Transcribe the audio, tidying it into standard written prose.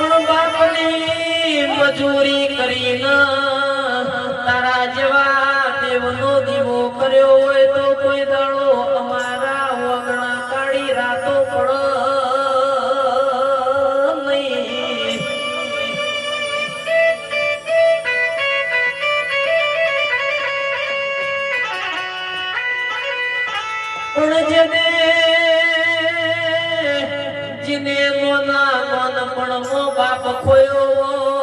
બાપની મજૂરી કરીને તારા જેવા દેવનો દીવો કર્યો હોય તો કોઈ દાડો અમારા વગણા કાળી રાતો પડ નહીં. પણ જેને મોના મન પણ બાપ ખોયો